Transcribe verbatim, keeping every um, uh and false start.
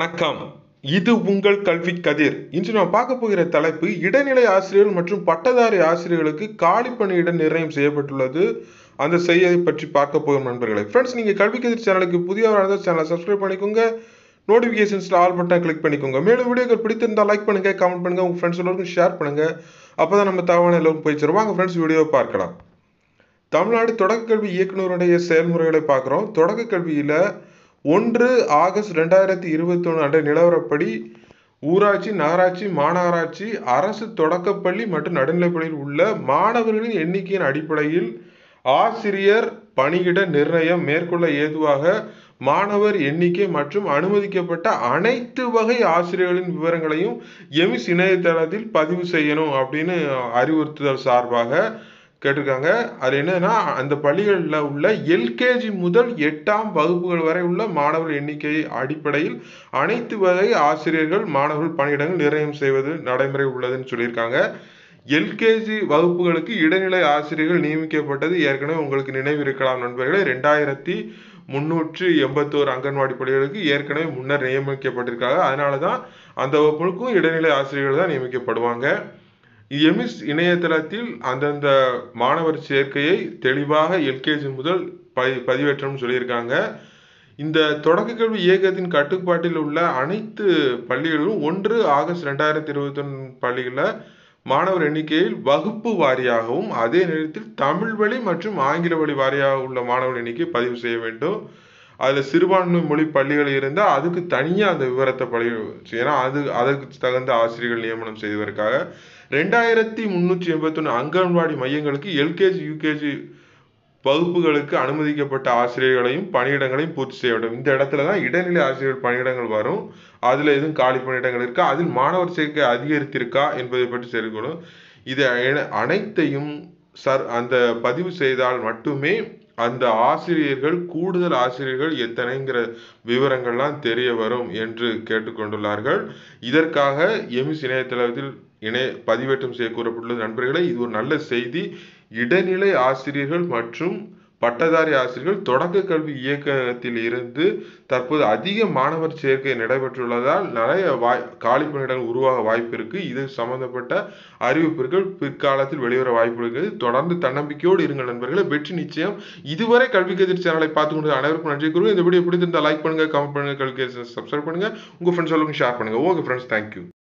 வணக்கம். இது உங்கள் கல்வி கதிர். இன்று நாம் பார்க்க போகிற தலைப்பு இடைநிலை ஆசிரியர்கள் மற்றும் பட்டதாரி ஆசிரியர்களுக்கு காலி பணியிட நிர்ணயம் செய்யப்பட்டுள்ளது. அந்த செய்தியை பற்றி பார்க்க போகும் நண்பர்களே. ஃப்ரெண்ட்ஸ், நீங்கள் கல்வி கதிர் சேனலுக்கு புதியவராக இருந்தால் சேனலை சப்ஸ்கிரைப் பண்ணிக்கோங்க. நோட்டிஃபிகேஷன்ஸில் ஆல் பட்டன் கிளிக் பண்ணிக்கோங்க. மேலும் வீடியோக்கள் பிடித்திருந்தால் லைக் பண்ணுங்கள், கமெண்ட் பண்ணுங்கள், உங்கள் ஃப்ரெண்ட்ஸ் எல்லோருக்கும் ஷேர் பண்ணுங்கள். அப்போ தான் நம்ம தகவல் எல்லோரும் போய் சேரும். வாங்க ஃப்ரெண்ட்ஸ், வீடியோவை பார்க்கலாம். தமிழ்நாடு தொடக்க கல்வி இயக்குநருடைய செயல்முறைகளை பார்க்குறோம். தொடக்க கல்வியில் ஒன்று ஆகஸ்ட் ரெண்டாயிரத்தி இருபத்தி ஒன்று அன்றைய நிலவரப்படி ஊராட்சி, நகராட்சி, மாநகராட்சி, அரசு தொடக்கப்பள்ளி மற்றும் நடுநிலைப்பள்ளியில் உள்ள மாணவர்களின் எண்ணிக்கையின் அடிப்படையில் ஆசிரியர் பணியிட நிர்ணயம் மேற்கொள்ள ஏதுவாக மாணவர் எண்ணிக்கை மற்றும் அனுமதிக்கப்பட்ட அனைத்து வகை ஆசிரியர்களின் விவரங்களையும் எமிஸ் இணையதளத்தில் பதிவு செய்யணும் அப்படின்னு அறிவுறுத்துதல் சார்பாக கேட்டிருக்காங்க. அது என்னன்னா, அந்த பள்ளிகளில் உள்ள எல்கேஜி முதல் எட்டாம் வகுப்புகள் வரை உள்ள மாணவர் எண்ணிக்கை அடிப்படையில் அனைத்து வகை ஆசிரியர்கள் மாணவர்கள் பணியிடங்கள் நிர்ணயம் செய்வது நடைமுறை உள்ளதுன்னு சொல்லியிருக்காங்க. எல்கேஜி வகுப்புகளுக்கு இடைநிலை ஆசிரியர்கள் நியமிக்கப்பட்டது ஏற்கனவே உங்களுக்கு நினைவு இருக்கலாம் நண்பர்களே. ரெண்டாயிரத்தி முன்னூற்று எண்பத்தோரு அங்கன்வாடி பள்ளிகளுக்கு ஏற்கனவே முன்னர் நியமிக்கப்பட்டிருக்காங்க. அதனால தான் அந்த வகுப்புகளுக்கும் இடைநிலை ஆசிரியர்கள் தான் நியமிக்கப்படுவாங்க. எமிஸ் இணையதளத்தில் அந்தந்த மாணவர் சேர்க்கையை தெளிவாக எல்கேஜி முதல் பதி பதிவேற்றம் சொல்லியிருக்காங்க. இந்த தொடக்க கல்வி இயக்கத்தின் கட்டுப்பாட்டில் உள்ள அனைத்து பள்ளிகளிலும் ஒன்று ஆகஸ்ட் ரெண்டாயிரத்தி இருபத்தி ஒன்று பள்ளிகளில் மாணவர் எண்ணிக்கையில் வகுப்பு வாரியாகவும் அதே நேரத்தில் தமிழ் வழி மற்றும் ஆங்கில வழி வாரியாக உள்ள மாணவர் எண்ணிக்கை பதிவு செய்ய வேண்டும். அதில் சிறுபான்மை மொழி பள்ளிகள் இருந்தால் அதுக்கு தனியாக அந்த விவரத்தை பதிவு செய்யணும். அது அதற்கு தகுந்த ஆசிரியர்கள் நியமனம் செய்வதற்காக ரெண்டாயிரத்தி முன்னூற்றி எண்பத்தி ஒன்று அங்கன்வாடி மையங்களுக்கு எல்கேஜி யூகேஜி வகுப்புகளுக்கு அனுமதிக்கப்பட்ட ஆசிரியர்களையும் பணியிடங்களையும் பூர்த்தி செய்ய வேண்டும். இந்த இடத்துல தான் இடைநிலை ஆசிரியர் பணியிடங்கள் வரும். அதில் எதுவும் காலி பணியிடங்கள் இருக்கா, அதில் மாணவர் சேர்க்கை அதிகரித்திருக்கா என்பதை பற்றி தெரிவிக்கணும். இதை அனைத்தையும் சர் அந்த பதிவு செய்தால் மட்டுமே அந்த ஆசிரியர்கள் கூடுதல் ஆசிரியர்கள் எத்தனைங்கிற விவரங்கள்லாம் தெரிய வரும் என்று கேட்டுக்கொண்டுள்ளார்கள். இதற்காக எமிஸ் இணையதளத்தில் இணைய பதிவேற்றம் செய்ய கூறப்பட்டுள்ளது. நண்பர்களே, இது ஒரு நல்ல செய்தி. இடைநிலை ஆசிரியர்கள் மற்றும் பட்டதாரி ஆசிரியர்கள் தொடக்க கல்வி இயக்கத்தில் இருந்து தற்போது அதிக மாணவர் சேர்க்கை நடைபெற்றுள்ளதால் நிறைய வாய் காலி பணியிடங்கள் உருவாக வாய்ப்பு இருக்கு. இது சம்பந்தப்பட்ட அறிவிப்புகள் பிற்காலத்தில் வெளிவர வாய்ப்பு இருக்குது. தொடர்ந்து தன்னம்பிக்கையோடு இருங்கள் நண்பர்களே, வெற்றி நிச்சயம். இதுவரை கல்வி கதிர் சேனலை பார்த்து கொண்டு அனைவருக்கும் நன்றி கூறுவோம். இந்த வீடியோ பிடித்திருந்தால் லைக் பண்ணுங்க, கமெண்ட் பண்ணுங்க, கல்வி கதிர் சப்ஸ்கிரைப் பண்ணுங்க, உங்க ஃப்ரெண்ட்ஸ் எல்லோருக்கும் ஷேர் பண்ணுங்க. Okay friends, thank you.